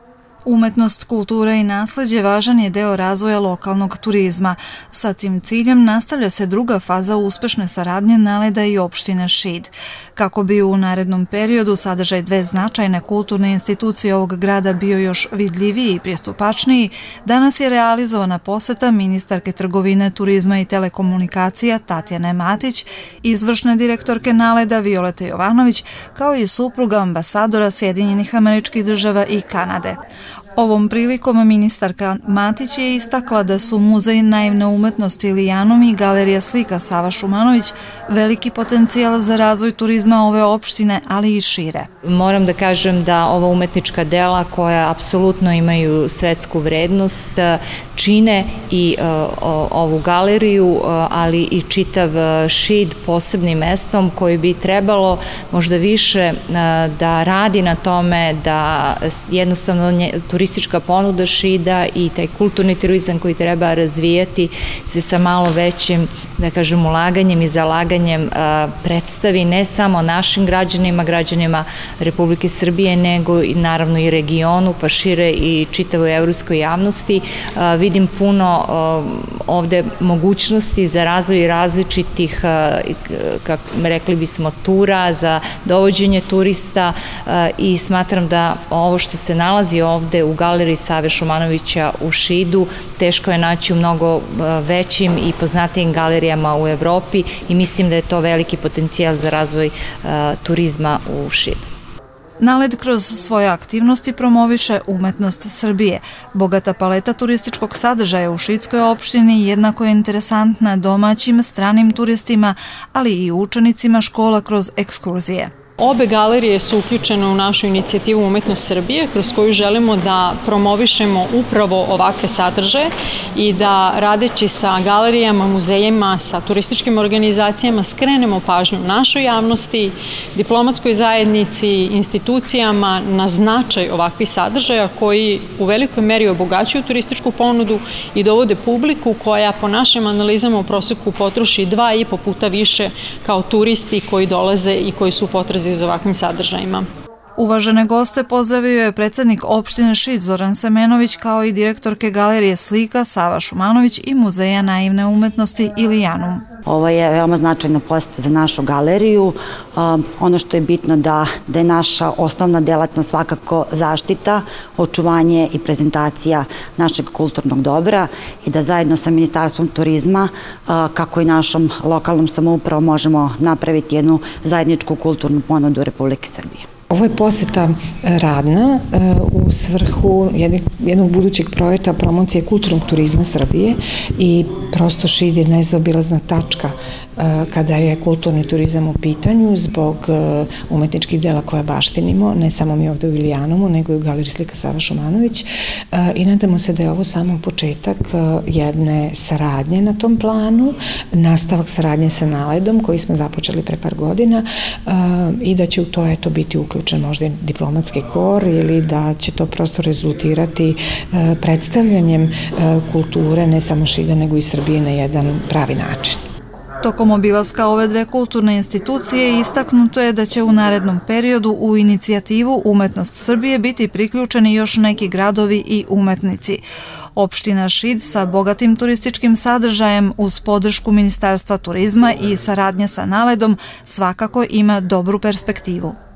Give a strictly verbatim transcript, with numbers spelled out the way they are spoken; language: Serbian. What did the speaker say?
Umetnost, kultura i nasleđe važan je deo razvoja lokalnog turizma. Sa tim ciljem nastavlja se druga faza uspešne saradnje Naleda i opštine Šid. Kako bi u narednom periodu sadržaj dve značajne kulturne institucije ovog grada bio još vidljiviji i pristupačniji, danas je realizovana poseta ministarke trgovine, turizma i telekomunikacija Tatjane Matić, izvršne direktorke Naleda Violete Jovanović, kao i supruga ambasadora Sjedinjenih Američkih Država i Kanade. Ovom prilikom ministarka Matić je istakla da su Muzej naivne umetnosti Ilijanum i Galerija slika Sava Šumanović veliki potencijal za razvoj turizma ove opštine, ali i šire. Moram da kažem da ova umetnička dela koja apsolutno imaju svetsku vrednost čine i ovu galeriju, ali i čitav Šid posebnim mestom koji bi trebalo možda više da radi na tome da jednostavno turistička ponuda Šida i taj kulturni turizam koji treba razvijati se sa malo većim, da kažem, ulaganjem i zalaganjem predstavi ne samo našim građanima, građanima Republike Srbije, nego i naravno i regionu, pa šire i čitavoj evropskoj javnosti. Vidim puno ovde mogućnosti za razvoj različitih, kako rekli bismo, tura, za dovođenje turista i smatram da ovo što se nalazi ovde u Galeriji Save Šumanovića u Šidu teško je naći u mnogo većim i poznatijim galerijama u Evropi i mislim da je to veliki potencijal za razvoj turizma u Šidu. Naled kroz svoje aktivnosti promoviše umetnost Srbije. Bogata paleta turističkog sadržaja u šidskoj opštini jednako je interesantna domaćim, stranim turistima, ali i učenicima škola kroz ekskurzije. Obe galerije su uključene u našu inicijativu Umetnost Srbije, kroz koju želimo da promovišemo upravo ovakve sadržaje i da radeći sa galerijama, muzejima, sa turističkim organizacijama skrenemo pažnju našoj javnosti, diplomatskoj zajednici, institucijama na značaj ovakvih sadržaja koji u velikoj meri obogaćuju turističku ponudu i dovode publiku koja po našim analizama u proseku potroši dva i po puta više kao turisti koji dolaze i koji su u potrazi za ovakvim sadržajima. Uvažene goste pozdravio je predsednik opštine Šid Zoran Semenović, kao i direktorke Galerije slika Sava Šumanović i Muzeja naivne umetnosti Ilijanum. Ovo je veoma značajna poseta za našu galeriju. Ono što je bitno da je naša osnovna delatnost svakako zaštita, očuvanje i prezentacija našeg kulturnog dobra i da zajedno sa Ministarstvom turizma, kako i našom lokalnom samoupravom, možemo napraviti jednu zajedničku kulturnu ponudu Republike Srbije. Ovo je poseta radna u svrhu jednog budućeg projekta promocije kulturnog turizma Srbije i prosto Šid je nezaobilazna tačka kada je kulturni turizam u pitanju zbog umetničkih dela koje baštinimo, ne samo mi ovde u Ilijanumu, nego i u Galeriji slika Sava Šumanović i nadamo se da je ovo samo početak jedne saradnje na tom planu, nastavak saradnje sa Naledom koji smo započeli pre par godina i da će u to eto biti uključen možda diplomatski kor ili da će to prosto rezultirati predstavljanjem kulture ne samo Šida nego i Srbije na jedan pravi način. Tokom obilaska ove dve kulturne institucije istaknuto je da će u narednom periodu u inicijativu Umetnost Srbije biti priključeni još neki gradovi i umetnici. Opština Šid sa bogatim turističkim sadržajem uz podršku Ministarstva turizma i saradnje sa Naledom svakako ima dobru perspektivu.